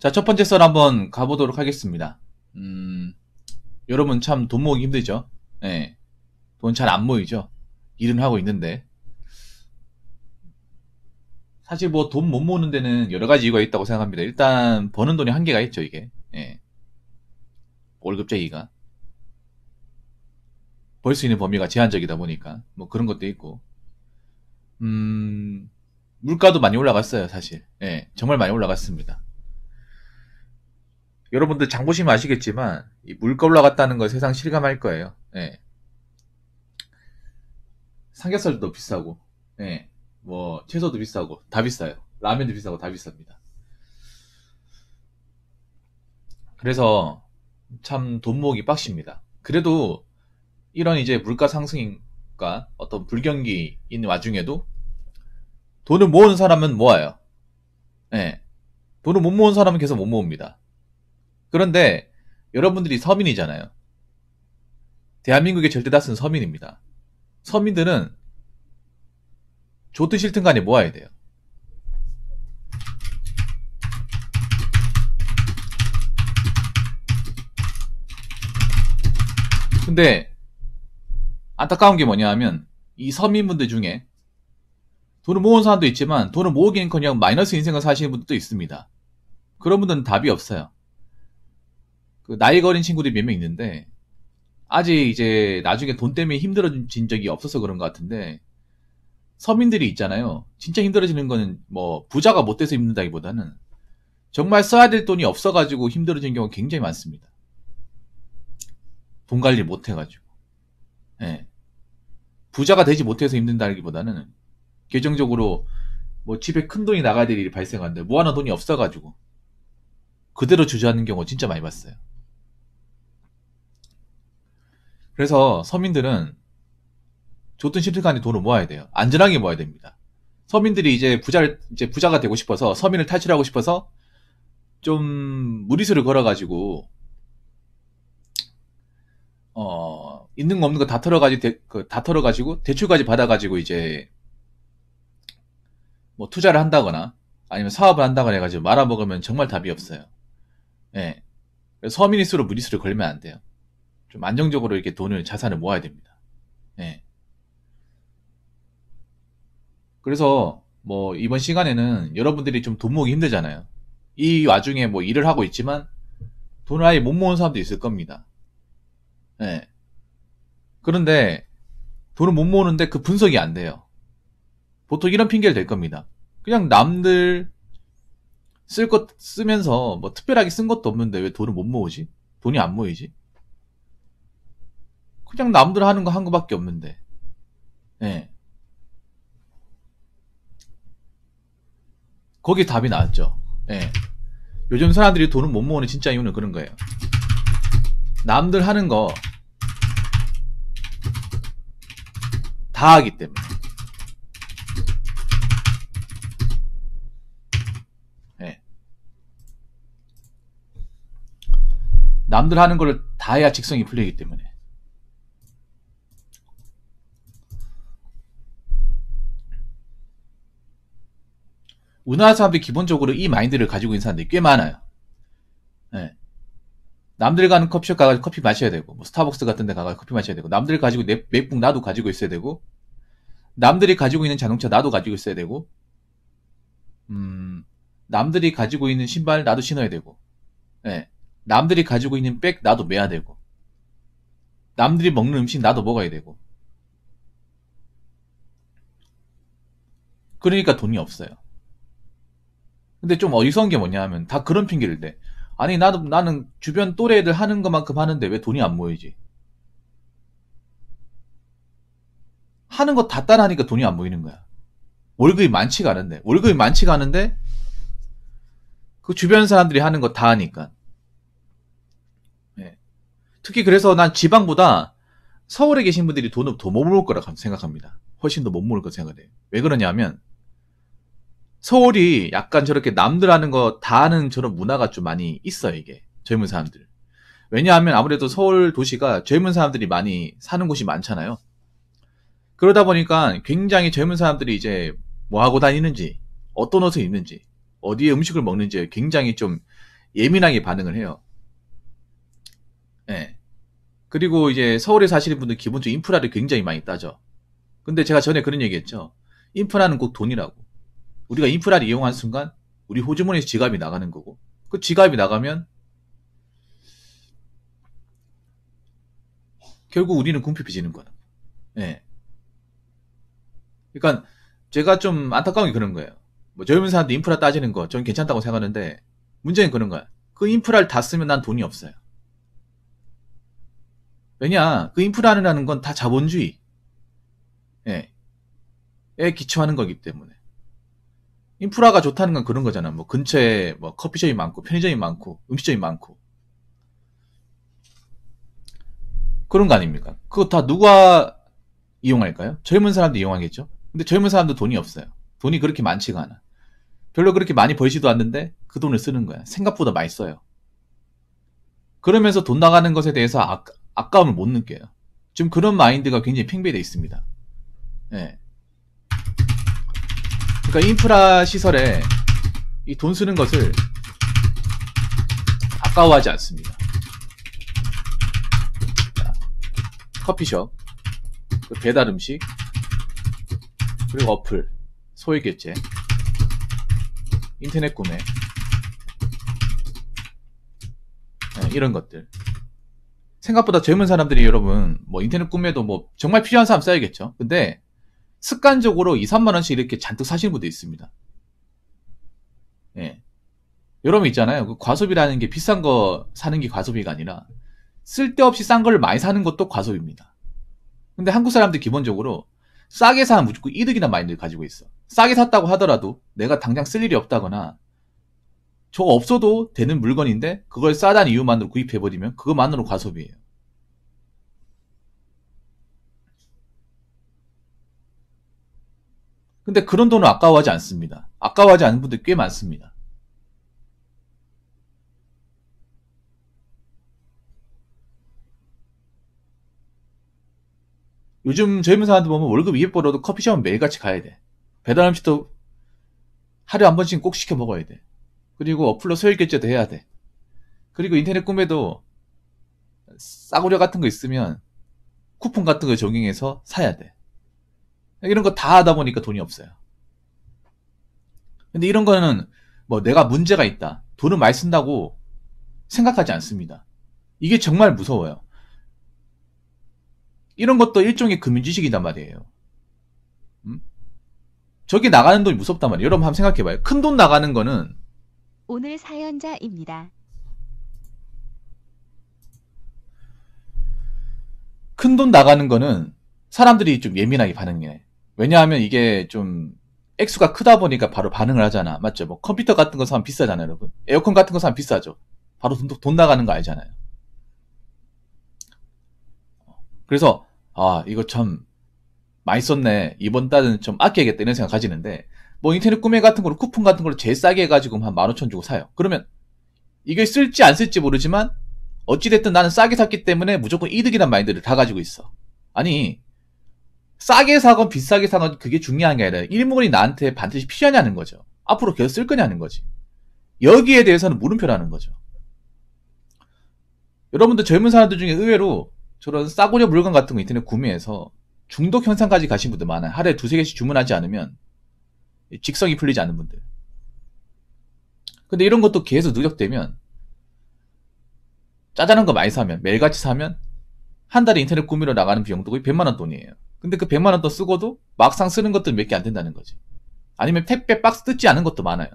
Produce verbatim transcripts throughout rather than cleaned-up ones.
자, 첫 번째 썰 한번 가보도록 하겠습니다. 음, 여러분 참 돈 모으기 힘들죠? 예. 돈 잘 안 모이죠? 일은 하고 있는데. 사실 뭐 돈 못 모으는 데는 여러 가지 이유가 있다고 생각합니다. 일단, 버는 돈이 한계가 있죠, 이게. 예. 월급쟁이가. 벌 수 있는 범위가 제한적이다 보니까. 뭐 그런 것도 있고. 음, 물가도 많이 올라갔어요, 사실. 예. 정말 많이 올라갔습니다. 여러분들 장 보시면 아시겠지만 이 물가 올라갔다는 걸 세상 실감할 거예요. 예. 삼겹살도 비싸고, 예. 뭐 채소도 비싸고 다 비싸요. 라면도 비싸고 다 비쌉니다. 그래서 참 돈 모으기 빡십니다. 그래도 이런 이제 물가 상승과 어떤 불경기 있는 와중에도 돈을 모으는 사람은 모아요. 예. 돈을 못 모으는 사람은 계속 못 모읍니다. 그런데 여러분들이 서민이잖아요. 대한민국의 절대 다수는 서민입니다. 서민들은 좋든 싫든 간에 모아야 돼요. 근데 안타까운 게 뭐냐 하면 이 서민분들 중에 돈을 모으는 사람도 있지만 돈을 모으기는커녕 마이너스 인생을 사시는 분들도 있습니다. 그런 분들은 답이 없어요. 그 나이 어린 친구들이 몇 명 있는데 아직 이제 나중에 돈 때문에 힘들어진 적이 없어서 그런 것 같은데, 서민들이 있잖아요. 진짜 힘들어지는 거는 뭐 부자가 못 돼서 힘든다기보다는 정말 써야 될 돈이 없어가지고 힘들어지는 경우가 굉장히 많습니다. 돈 관리 못 해가지고. 예. 부자가 되지 못해서 힘든다기보다는 계정적으로 뭐 집에 큰 돈이 나가야 될 일이 발생하는데 모아놓은 돈이 없어가지고 그대로 주저하는 경우 진짜 많이 봤어요. 그래서 서민들은 좋든 싫든 간에 돈을 모아야 돼요. 안전하게 모아야 됩니다. 서민들이 이제 부자를, 이제 부자가 되고 싶어서, 서민을 탈출하고 싶어서, 좀, 무리수를 걸어가지고, 어, 있는 거 없는 거 다 털어가지고, 대, 그, 다 털어가지고, 대출까지 받아가지고, 이제, 뭐, 투자를 한다거나, 아니면 사업을 한다거나 해가지고 말아먹으면 정말 답이 없어요. 예. 서민일수록 무리수를 걸면 안 돼요. 좀 안정적으로 이렇게 돈을, 자산을 모아야 됩니다. 예. 그래서 뭐 이번 시간에는 여러분들이 좀 돈 모으기 힘들잖아요. 이 와중에 뭐 일을 하고 있지만 돈을 아예 못 모으는 사람도 있을 겁니다. 예. 그런데 돈을 못 모으는데 그 분석이 안 돼요. 보통 이런 핑계를 댈 겁니다. 그냥 남들 쓸 것 쓰면서 뭐 특별하게 쓴 것도 없는데 왜 돈을 못 모으지? 돈이 안 모이지? 그냥 남들 하는 거 한 거밖에 없는데. 예. 거기에 답이 나왔죠. 예. 요즘 사람들이 돈을 못 모으는 진짜 이유는 그런 거예요. 남들 하는 거 다 하기 때문에. 예. 남들 하는 거를 다 해야 직성이 풀리기 때문에. 우리나라 사람들이 기본적으로 이 마인드를 가지고 있는 사람들이 꽤 많아요. 예. 남들 가는 커피숍 가가지고 커피 마셔야 되고, 뭐 스타벅스 같은 데 가가지고 커피 마셔야 되고, 남들이 가지고 내, 맥북 나도 가지고 있어야 되고, 남들이 가지고 있는 자동차 나도 가지고 있어야 되고, 음, 남들이 가지고 있는 신발 나도 신어야 되고, 예. 남들이 가지고 있는 백 나도 매야 되고, 남들이 먹는 음식 나도 먹어야 되고. 그러니까 돈이 없어요. 근데 좀 어이서운 게 뭐냐 하면 다 그런 핑계를 대. 아니 나도 나는 주변 또래 애들 하는 것만큼 하는데 왜 돈이 안 모이지? 하는 거 다 따라하니까 돈이 안 모이는 거야. 월급이 많지가 않은데 월급이 많지가 않은데 그 주변 사람들이 하는 거 다 하니까. 예. 특히 그래서 난 지방보다 서울에 계신 분들이 돈을 더 못 모을 거라고 생각합니다. 훨씬 더 못 모을 거라고 생각해요. 왜 그러냐면 서울이 약간 저렇게 남들 하는 거 다 하는 저런 문화가 좀 많이 있어요, 이게. 젊은 사람들. 왜냐하면 아무래도 서울 도시가 젊은 사람들이 많이 사는 곳이 많잖아요. 그러다 보니까 굉장히 젊은 사람들이 이제 뭐 하고 다니는지, 어떤 옷을 입는지, 어디에 음식을 먹는지 굉장히 좀 예민하게 반응을 해요. 예. 그리고 이제 서울에 사시는 분들 기본적으로 인프라를 굉장히 많이 따져. 근데 제가 전에 그런 얘기 했죠. 인프라는 꼭 돈이라고. 우리가 인프라를 이용한 순간 우리 호주머니에서 지갑이 나가는 거고, 그 지갑이 나가면 결국 우리는 궁핍해지는 거야. 예. 그러니까 제가 좀 안타까운 게 그런 거예요. 뭐 젊은 사람들 인프라 따지는 거 저는 괜찮다고 생각하는데, 문제는 그런 거야. 그 인프라를 다 쓰면 난 돈이 없어요. 왜냐, 그 인프라라는 건 다 자본주의, 예, 에 기초하는 거기 때문에. 인프라가 좋다는 건 그런 거잖아. 뭐 근처에 뭐 커피숍이 많고 편의점이 많고 음식점이 많고 그런 거 아닙니까? 그거 다 누가 이용할까요? 젊은 사람도 이용하겠죠. 근데 젊은 사람도 돈이 없어요. 돈이 그렇게 많지가 않아. 별로 그렇게 많이 벌지도 않는데 그 돈을 쓰는 거야. 생각보다 많이 써요. 그러면서 돈 나가는 것에 대해서 아, 아까움을 못 느껴요. 지금 그런 마인드가 굉장히 팽배되어 있습니다. 예. 그러니까 인프라 시설에 이 돈 쓰는 것을 아까워하지 않습니다. 자, 커피숍, 배달 음식, 그리고 어플, 소액 결제, 인터넷 구매, 네, 이런 것들. 생각보다 젊은 사람들이 여러분 뭐 인터넷 구매도 뭐 정말 필요한 사람 써야겠죠. 근데 습관적으로 이, 삼만 원씩 이렇게 잔뜩 사시는 분도 있습니다. 예. 여러분 있잖아요. 그 과소비라는 게 비싼 거 사는 게 과소비가 아니라 쓸데없이 싼 걸 많이 사는 것도 과소비입니다. 근데 한국 사람들 기본적으로 싸게 사면 무조건 이득이란 마인드를 가지고 있어. 싸게 샀다고 하더라도 내가 당장 쓸 일이 없다거나 저거 없어도 되는 물건인데 그걸 싸다는 이유만으로 구입해버리면 그것만으로 과소비예요. 근데 그런 돈을 아까워하지 않습니다. 아까워하지 않는 분들 꽤 많습니다. 요즘 젊은 사람들 보면 월급 이백 벌어도 커피숍은 매일같이 가야 돼. 배달 음식도 하루에 한 번씩 꼭 시켜 먹어야 돼. 그리고 어플로 소액 결제도 해야 돼. 그리고 인터넷 구매도 싸구려 같은 거 있으면 쿠폰 같은 거 적용해서 사야 돼. 이런 거 다 하다 보니까 돈이 없어요. 근데 이런 거는 뭐 내가 문제가 있다, 돈을 많이 쓴다고 생각하지 않습니다. 이게 정말 무서워요. 이런 것도 일종의 금융지식이단 말이에요. 음? 저기 나가는 돈이 무섭단 말이에요. 여러분 한번 생각해봐요. 큰 돈 나가는 거는 오늘 사연자입니다. 큰 돈 나가는 거는 사람들이 좀 예민하게 반응해. 왜냐하면 이게 좀 액수가 크다 보니까 바로 반응을 하잖아. 맞죠? 뭐 컴퓨터 같은 거 사면 비싸잖아요, 여러분. 에어컨 같은 거 사면 비싸죠. 바로 돈, 돈 나가는 거 알잖아요. 그래서 아 이거 참 많이 썼네, 이번 달은 좀 아껴야겠다 이런 생각 가지는데, 뭐 인터넷 구매 같은 거로 쿠폰 같은 걸로 제일 싸게 해가지고 한 만 오천 주고 사요. 그러면 이게 쓸지 안 쓸지 모르지만 어찌됐든 나는 싸게 샀기 때문에 무조건 이득이란 마인드를 다 가지고 있어. 아니 싸게 사건 비싸게 사건 그게 중요한 게 아니라 일몰이 나한테 반드시 필요하냐는 거죠. 앞으로 계속 쓸 거냐는 거지. 여기에 대해서는 물음표라는 거죠. 여러분들 젊은 사람들 중에 의외로 저런 싸구려 물건 같은 거 인터넷 구매해서 중독 현상까지 가신 분들 많아요. 하루에 두세 개씩 주문하지 않으면 직성이 풀리지 않는 분들. 근데 이런 것도 계속 누적되면 짜잘한 거 많이 사면, 매일같이 사면 한 달에 인터넷 구매로 나가는 비용도 거의 백만 원 돈이에요. 근데 그 백만 원 돈 쓰고도 막상 쓰는 것들 몇 개 안 된다는 거지. 아니면 택배 박스 뜯지 않은 것도 많아요.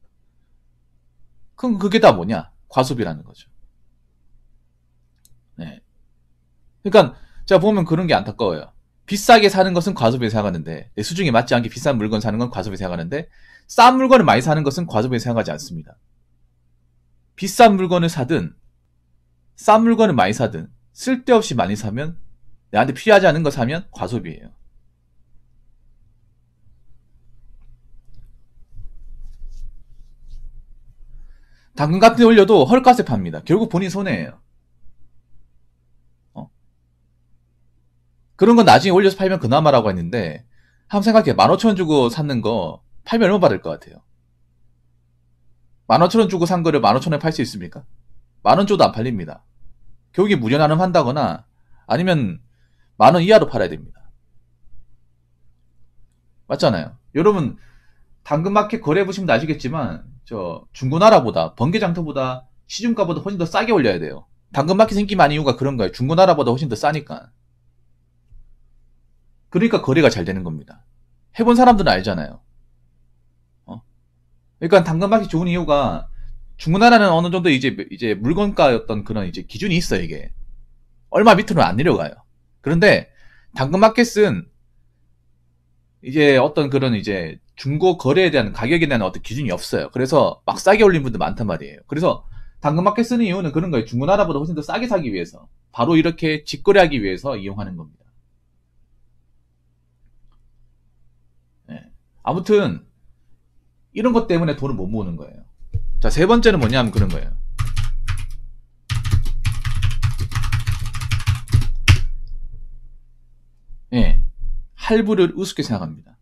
그럼 그게 다 뭐냐? 과소비라는 거죠. 네. 그러니까 제가 보면 그런 게 안타까워요. 비싸게 사는 것은 과소비에 생각하는데, 내 수중에 맞지 않게 비싼 물건 사는 건 과소비에 생각하는데, 싼 물건을 많이 사는 것은 과소비에 생각하지 않습니다. 비싼 물건을 사든 싼 물건을 많이 사든 쓸데없이 많이 사면, 나한테 필요하지 않은 거 사면 과소비예요. 당근 같은 데 올려도 헐값에 팝니다. 결국 본인 손해예요. 어? 그런 건 나중에 올려서 팔면 그나마라고 했는데, 한번 생각해. 만 오천 원 주고 샀는 거 팔면 얼마 받을 것 같아요? 만 오천 원 주고 산 거를 만 오천 원에 팔 수 있습니까? 만 원 줘도 안 팔립니다. 결국에 무료나눔 한다거나 아니면 만 원 이하로 팔아야 됩니다. 맞잖아요. 여러분 당근마켓 거래해보시면 아시겠지만 저 중고나라보다 번개장터보다 시중가보다 훨씬 더 싸게 올려야 돼요. 당근마켓 인기 많은 이유가 그런 거예요. 중고나라보다 훨씬 더 싸니까. 그러니까 거래가 잘 되는 겁니다. 해본 사람들은 알잖아요. 어? 그러니까 당근마켓 좋은 이유가 중고나라는 어느 정도 이제 이제 물건가였던 그런 이제 기준이 있어요. 이게 얼마 밑으로는 안 내려가요. 그런데 당근마켓은 이제 어떤 그런 이제 중고 거래에 대한 가격에 대한 어떤 기준이 없어요. 그래서 막 싸게 올린 분들 많단 말이에요. 그래서 당근마켓 쓰는 이유는 그런 거예요. 중고나라보다 훨씬 더 싸게 사기 위해서. 바로 이렇게 직거래하기 위해서 이용하는 겁니다. 네. 아무튼 이런 것 때문에 돈을 못 모으는 거예요. 자, 세 번째는 뭐냐면 그런 거예요. 예. 할부를 우습게 생각합니다.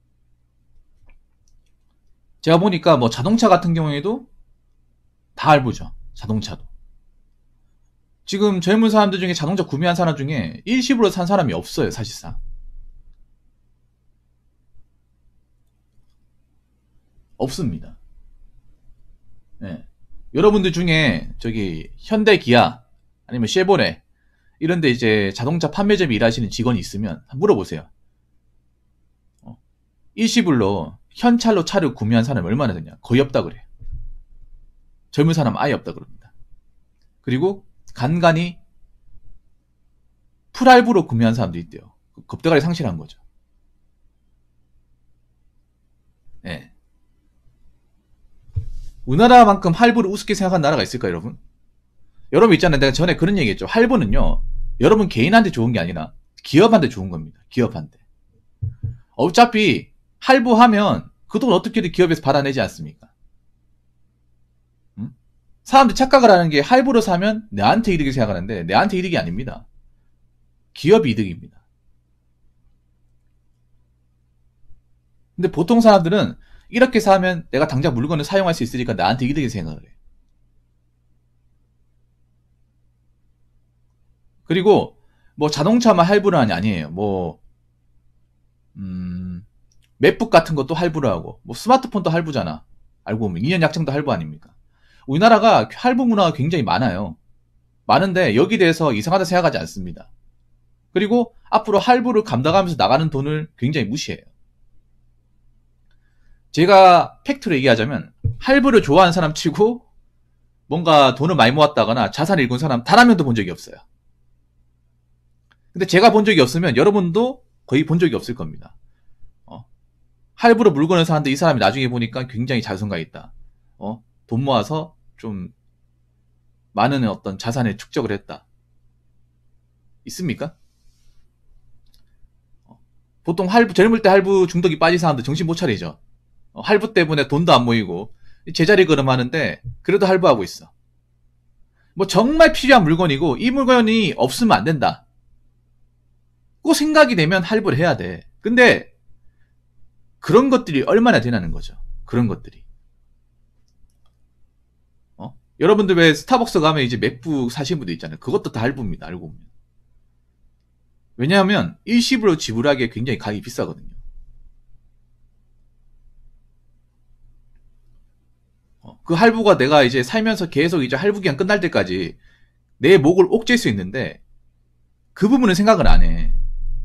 제가 보니까 뭐 자동차 같은 경우에도 다 할부죠. 자동차도. 지금 젊은 사람들 중에 자동차 구매한 사람 중에 일시불로 산 사람이 없어요. 사실상. 없습니다. 네. 여러분들 중에 저기 현대 기아 아니면 쉐보레 이런데 이제 자동차 판매점에 일하시는 직원이 있으면 물어보세요. 어, 일시불로 현찰로 차를 구매한 사람이 얼마나 되냐? 거의 없다 그래요. 젊은 사람 아예 없다 그럽니다. 그리고 간간히 풀할부로 구매한 사람도 있대요. 겁대가리 상실한 거죠. 네. 우리나라만큼 할부를 우습게 생각한 나라가 있을까요, 여러분? 여러분 있잖아요. 내가 전에 그런 얘기 했죠. 할부는요, 여러분 개인한테 좋은 게 아니라 기업한테 좋은 겁니다. 기업한테. 어차피 할부하면 그 돈 어떻게든 기업에서 받아내지 않습니까? 음? 사람들이 착각을 하는 게 할부로 사면 내한테 이득이 생각하는데 내한테 이득이 아닙니다. 기업 이득입니다. 근데 보통 사람들은 이렇게 사면 내가 당장 물건을 사용할 수 있으니까 나한테 이득이 생각을 해. 그리고 뭐 자동차만 할부는 아니에요. 뭐 음, 맥북 같은 것도 할부를 하고 뭐 스마트폰도 할부잖아. 알고 보면 이 년 약정도 할부 아닙니까? 우리나라가 할부 문화가 굉장히 많아요. 많은데 여기에 대해서 이상하다 생각하지 않습니다. 그리고 앞으로 할부를 감당하면서 나가는 돈을 굉장히 무시해요. 제가 팩트로 얘기하자면 할부를 좋아하는 사람 치고 뭔가 돈을 많이 모았다거나 자산을 잃은 사람 단 한 명도 본 적이 없어요. 근데 제가 본 적이 없으면 여러분도 거의 본 적이 없을 겁니다. 어? 할부로 물건을 사는데 이 사람이 나중에 보니까 굉장히 자손가 있다. 어? 돈 모아서 좀 많은 어떤 자산을 축적을 했다. 있습니까? 어? 보통 할부, 젊을 때 할부 중독이 빠진 사람들 정신 못 차리죠. 어, 할부 때문에 돈도 안 모이고 제자리 걸음하는데 그래도 할부하고 있어. 뭐 정말 필요한 물건이고 이 물건이 없으면 안 된다. 꼭 생각이 되면 할부를 해야 돼. 근데 그런 것들이 얼마나 되냐는 거죠. 그런 것들이. 어? 여러분들 왜 스타벅스 가면 이제 맥북 사시는 분들 있잖아요. 그것도 다 할부입니다. 알고 보면. 왜냐하면 일시불로 지불하기에 굉장히 가격이 비싸거든요. 어, 그 할부가 내가 이제 살면서 계속 이제 할부 기간 끝날 때까지 내 목을 옥죄일 수 있는데 그 부분은 생각을 안 해.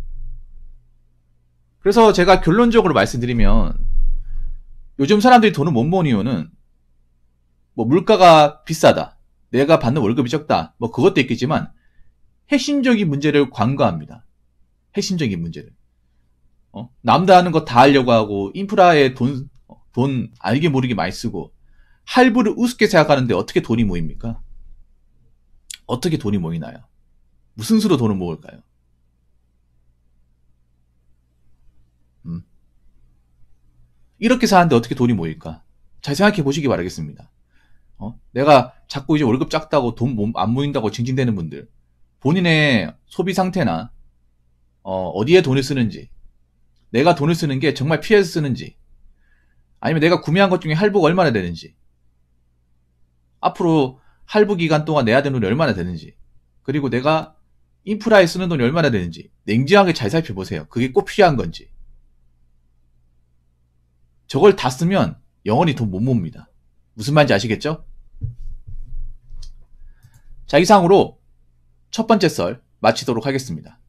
그래서 제가 결론적으로 말씀드리면 요즘 사람들이 돈을 못 모으는 이유는 뭐 물가가 비싸다, 내가 받는 월급이 적다, 뭐 그것도 있겠지만 핵심적인 문제를 관과합니다. 핵심적인 문제를. 어? 남들 하는 거 다 하려고 하고 인프라에 돈, 돈 알게 모르게 많이 쓰고 할부를 우습게 생각하는데 어떻게 돈이 모입니까? 어떻게 돈이 모이나요? 무슨 수로 돈을 모을까요? 음. 이렇게 사는데 어떻게 돈이 모일까? 잘 생각해 보시기 바라겠습니다. 어? 내가 자꾸 이제 월급 작다고 돈 안 모인다고 징징대는 분들, 본인의 소비 상태나 어, 어디에 돈을 쓰는지, 내가 돈을 쓰는 게 정말 피해서 쓰는지, 아니면 내가 구매한 것 중에 할부가 얼마나 되는지, 앞으로 할부 기간 동안 내야 되는 돈이 얼마나 되는지, 그리고 내가 인프라에 쓰는 돈이 얼마나 되는지 냉정하게 잘 살펴보세요. 그게 꼭 필요한 건지. 저걸 다 쓰면 영원히 돈 못 모읍니다. 무슨 말인지 아시겠죠? 자, 이상으로 첫 번째 썰 마치도록 하겠습니다.